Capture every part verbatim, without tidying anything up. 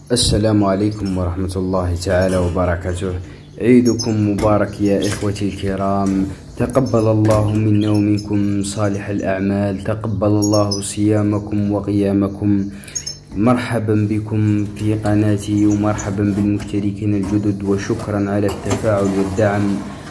السلام عليكم ورحمة الله تعالى وبركاته. عيدكم مبارك يا إخوتي الكرام. تقبل الله منا ومنكم صالح الأعمال، تقبل الله صيامكم وقيامكم. مرحبا بكم في قناتي ومرحبا بالمشتركين الجدد، وشكرا على التفاعل والدعم.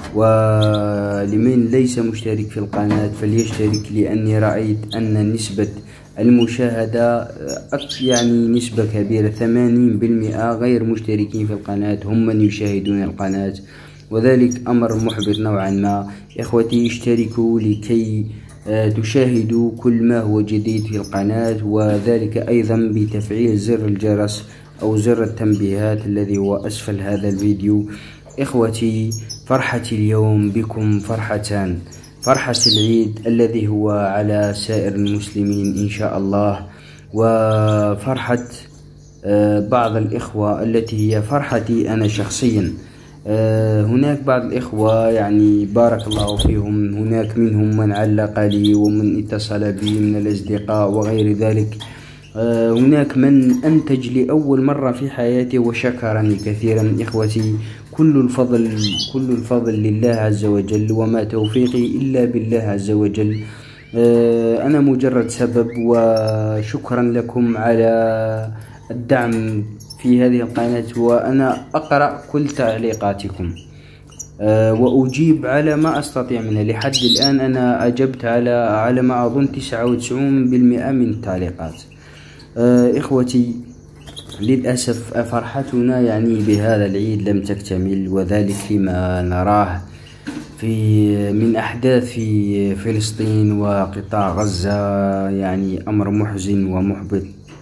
ولمن ليس مشترك في القناة فليشترك، لأني رأيت أن نسبة المشاهدة يعني نسبة كبيرة، ثمانين بالمئة غير مشتركين في القناة هم من يشاهدون القناة، وذلك أمر محبط نوعا ما. إخوتي اشتركوا لكي تشاهدوا كل ما هو جديد في القناة، وذلك أيضا بتفعيل زر الجرس أو زر التنبيهات الذي هو أسفل هذا الفيديو. إخوتي، فرحتي اليوم بكم فرحتان: فرحة العيد الذي هو على سائر المسلمين إن شاء الله، وفرحة بعض الإخوة التي هي فرحتي أنا شخصيا. هناك بعض الإخوة يعني بارك الله فيهم، هناك منهم من علق لي ومن اتصل بي من الأصدقاء وغير ذلك. هناك من أنتج لأول مرة في حياته وشكرني كثيرا. إخوتي، كل الفضل كل الفضل لله عز وجل، وما توفيقي إلا بالله عز وجل. أنا مجرد سبب، وشكرا لكم على الدعم في هذه القناة، وأنا أقرأ كل تعليقاتكم وأجيب على ما أستطيع منها. لحد الآن أنا أجبت على على ما أظن تسعة وتسعين بالمئة من التعليقات. إخوتي، للأسف فرحتنا يعني بهذا العيد لم تكتمل، وذلك لما نراه في من أحداث في فلسطين وقطاع غزة، يعني أمر محزن ومحبط.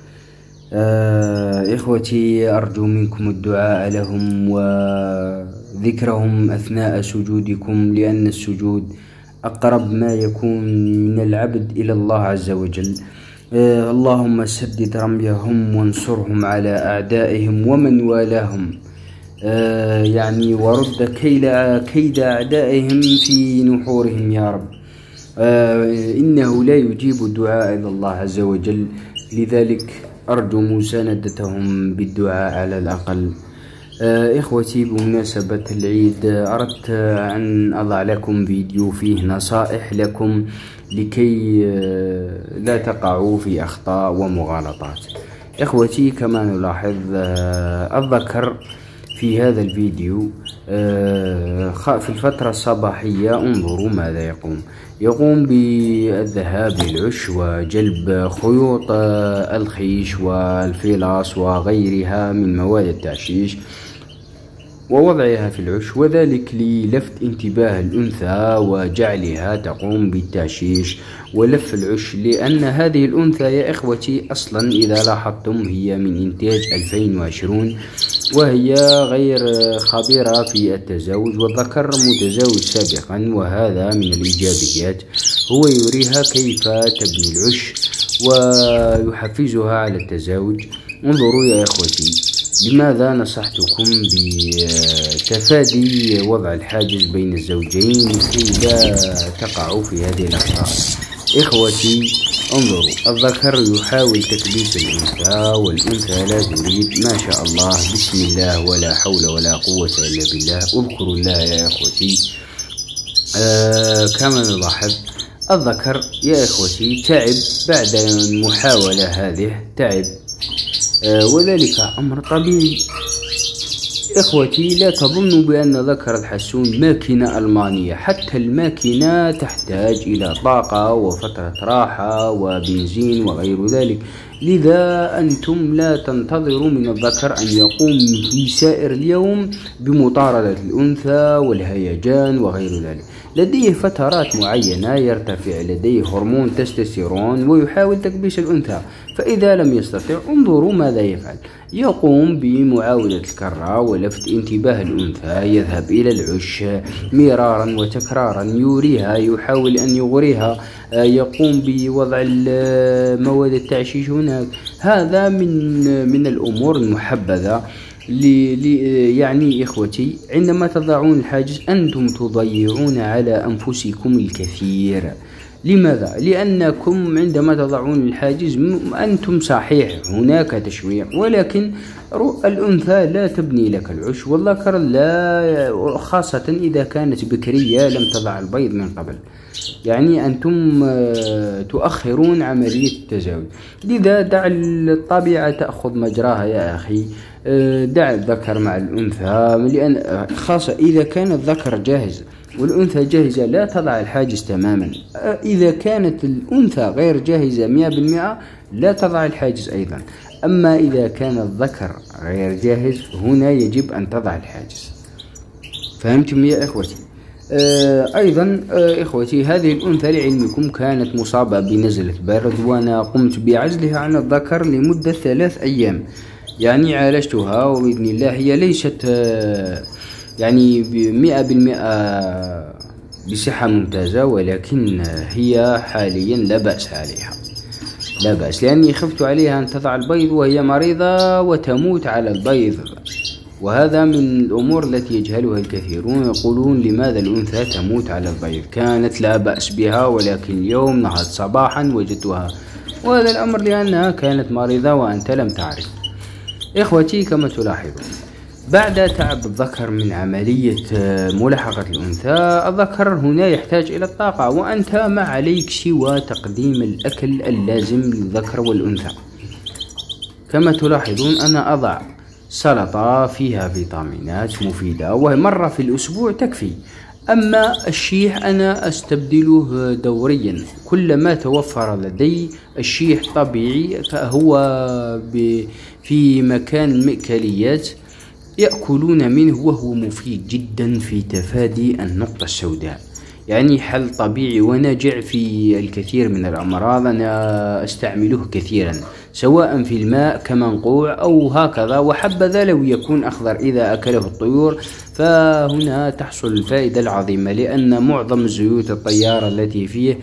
إخوتي، أرجو منكم الدعاء لهم وذكرهم أثناء سجودكم، لأن السجود أقرب ما يكون من العبد إلى الله عز وجل. آه اللهم سدد رميهم وانصرهم على أعدائهم ومن والاهم، آه يعني ورد كيد كيد أعدائهم في نحورهم يا رب. آه إنه لا يجيب الدعاء إلا الله عز وجل، لذلك أرجو مساندتهم بالدعاء على الأقل. آه إخوتي، بمناسبة العيد أردت أن أضع لكم فيديو فيه نصائح لكم لكي لا تقعوا في أخطاء ومغالطات. إخوتي، كما نلاحظ الذكر في هذا الفيديو في الفترة الصباحية انظروا ماذا يقوم يقوم بالذهاب للعش وجلب خيوط الخيش والفلاس وغيرها من مواد التعشيش ووضعها في العش، وذلك للفت انتباه الأنثى وجعلها تقوم بالتعشيش ولف العش، لأن هذه الأنثى يا إخوتي أصلا إذا لاحظتم هي من إنتاج ألفين وعشرين، وهي غير خبيرة في التزاوج، والذكر متزاوج سابقا، وهذا من الإيجابيات. هو يريها كيف تبني العش ويحفزها على التزاوج. انظروا يا إخوتي، لماذا نصحتكم بتفادي وضع الحاجز بين الزوجين لكي لا تقعوا في هذه الأخطاء. إخوتي، انظروا، الذكر يحاول تكبيس الأنثى والأنثى لا تريد. ما شاء الله، بسم الله، ولا حول ولا قوة إلا بالله. اذكروا الله يا إخوتي. آه كما نلاحظ الذكر يا إخوتي تعب بعد المحاولة هذه، تعب، آه وذلك أمر طبيعي. إخوتي، لا تظنوا بأن ذكر الحسون ماكينة ألمانية، حتى الماكينة تحتاج إلى طاقة وفترة راحة وبنزين وغير ذلك، لذا أنتم لا تنتظروا من الذكر أن يقوم في سائر اليوم بمطاردة الأنثى والهيجان وغير ذلك. لديه فترات معينة يرتفع لديه هرمون تستوستيرون ويحاول تكبيس الأنثى، فإذا لم يستطع انظروا ماذا يفعل. يقوم بمعاودة الكرة ولفت انتباه الأنثى، يذهب إلى العش مرارا وتكرارا، يوريها، يحاول أن يغريها، يقوم بوضع مواد التعشيش هناك. هذا من من الأمور المحبذة. لي لي يعني إخوتي، عندما تضعون الحاجز أنتم تضيعون على أنفسكم الكثير. لماذا؟ لأنكم عندما تضعون الحاجز أنتم صحيح هناك تشويق، ولكن الأنثى لا تبني لك العش، والذكر لا، خاصة إذا كانت بكرية لم تضع البيض من قبل. يعني أنتم تؤخرون عملية التزاوج. لذا دع الطبيعة تأخذ مجراها يا أخي، دع الذكر مع الأنثى، لأن خاصة إذا كان الذكر جاهز والأنثى جاهزة لا تضع الحاجز تماما. إذا كانت الأنثى غير جاهزة مئة بالمئة لا تضع الحاجز أيضا. أما إذا كان الذكر غير جاهز هنا يجب أن تضع الحاجز. فهمتم يا إخوتي؟ آه أيضا آه إخوتي، هذه الأنثى لعلمكم كانت مصابة بنزلة برد، وأنا قمت بعزلها عن الذكر لمدة ثلاث أيام. يعني عالجتها، وبإذن الله هي ليست آه يعني مئة بالمئة بصحة ممتازة، ولكن هي حاليا لا بأس عليها، لا بأس، لأني خفت عليها أن تضع البيض وهي مريضة وتموت على البيض. وهذا من الأمور التي يجهلها الكثيرون، يقولون لماذا الأنثى تموت على البيض؟ كانت لا بأس بها، ولكن اليوم نهضت صباحا وجدتها، وهذا الأمر لأنها كانت مريضة وأنت لم تعرف. إخوتي، كما تلاحظون بعد تعب الذكر من عملية ملاحقة الأنثى، الذكر هنا يحتاج إلى الطاقة، وأنت ما عليك سوى تقديم الأكل اللازم للذكر والأنثى. كما تلاحظون أنا أضع سلطة فيها فيتامينات مفيدة، وهي مرة في الأسبوع تكفي. أما الشيح أنا أستبدله دوريا، كلما توفر لدي الشيح طبيعي فهو في مكان المأكليات يأكلون منه، وهو مفيد جدا في تفادي النقطة السوداء. يعني حل طبيعي وناجع في الكثير من الأمراض. أنا أستعمله كثيرا سواء في الماء كمنقوع أو هكذا، وحبذا لو يكون أخضر إذا أكله الطيور، فهنا تحصل الفائدة العظيمة، لأن معظم الزيوت الطيارة التي فيه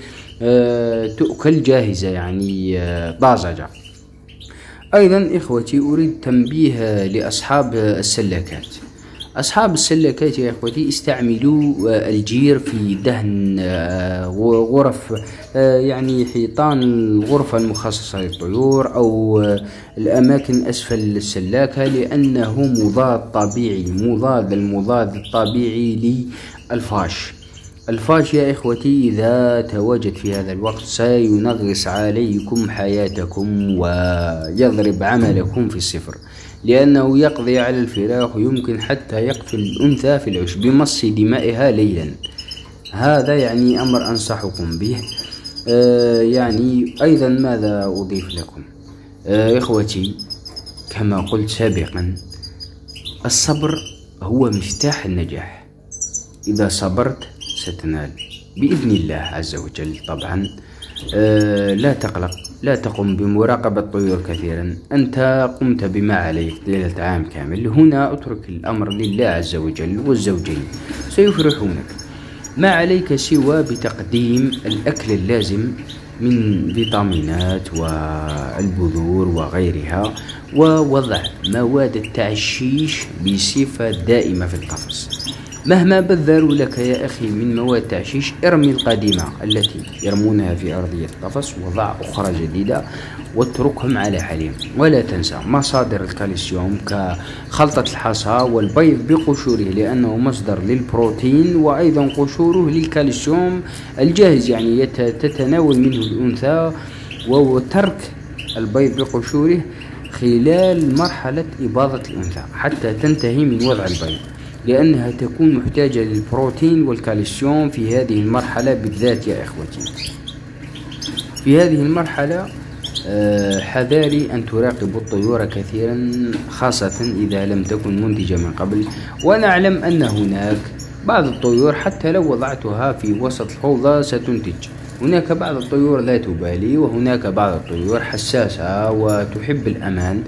تؤكل جاهزة، يعني طازجة. أيضا إخوتي، أريد تنبيه لأصحاب السلاكات. أصحاب السلاكات يا إخوتي، استعملوا الجير في دهن غرف، يعني حيطان الغرفة المخصصة للطيور أو الأماكن أسفل السلاكة، لأنه مضاد طبيعي، مضاد المضاد الطبيعي للفاش. الفاش يا إخوتي إذا تواجد في هذا الوقت سينغص عليكم حياتكم ويضرب عملكم في الصفر، لأنه يقضي على الفراخ، ويمكن حتى يقتل الأنثى في العش بمص دمائها ليلا. هذا يعني أمر أنصحكم به. آه يعني أيضا ماذا أضيف لكم؟ آه إخوتي، كما قلت سابقا، الصبر هو مفتاح النجاح. إذا صبرت ستنال بإذن الله عز وجل. طبعا آه لا تقلق، لا تقم بمراقبة الطيور كثيرا، أنت قمت بما عليك ليلة عام كامل. هنا اترك الأمر لله عز وجل، والزوجين سيفرحونك. ما عليك سوى بتقديم الأكل اللازم من فيتامينات والبذور وغيرها، ووضع مواد التعشيش بصفة دائمة في القفص. مهما بذلوا لك يا أخي من مواد تعشيش، ارمي القديمة التي يرمونها في أرضية القفص، وضع أخرى جديدة واتركهم على حالهم. ولا تنسى مصادر الكالسيوم كخلطة الحصى والبيض بقشوره، لأنه مصدر للبروتين، وأيضا قشوره للكالسيوم الجاهز، يعني تتناول منه الأنثى. وترك البيض بقشوره خلال مرحلة إباضة الأنثى حتى تنتهي من وضع البيض، لأنها تكون محتاجة للبروتين والكالسيوم في هذه المرحلة بالذات يا إخوتي. في هذه المرحلة حذاري أن تراقبوا الطيور كثيرا، خاصة إذا لم تكن منتجة من قبل. ونعلم أن هناك بعض الطيور حتى لو وضعتها في وسط الحوضة ستنتج، هناك بعض الطيور لا تبالي، وهناك بعض الطيور حساسة وتحب الأمان.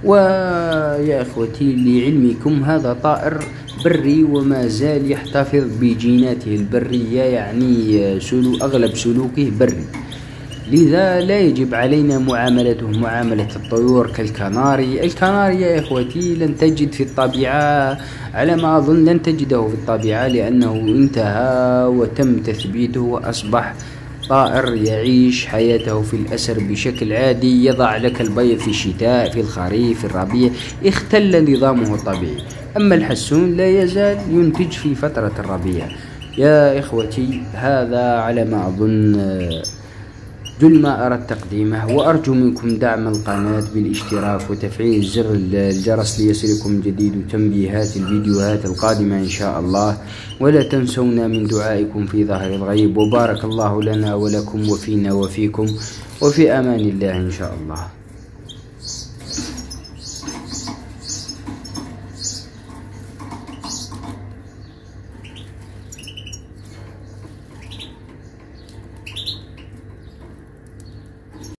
ويا إخوتي لعلمكم هذا طائر بري وما زال يحتفظ بجيناته البرية، يعني سلو أغلب سلوكه بري، لذا لا يجب علينا معاملته معاملة الطيور كالكناري. الكناري يا إخوتي لن تجد في الطبيعة، على ما أظن لن تجده في الطبيعة، لأنه انتهى وتم تثبيته وأصبح طائر يعيش حياته في الأسر بشكل عادي، يضع لك البيض في الشتاء، في الخريف، في الربيع، اختل نظامه الطبيعي. أما الحسون لا يزال ينتج في فترة الربيع. يا إخوتي، هذا على ما أظن جل ما أردت تقديمه، وأرجو منكم دعم القناة بالاشتراك وتفعيل زر الجرس ليصلكم جديد تنبيهات الفيديوهات القادمة إن شاء الله. ولا تنسونا من دعائكم في ظهر الغيب. وبارك الله لنا ولكم وفينا وفيكم، وفي أمان الله إن شاء الله.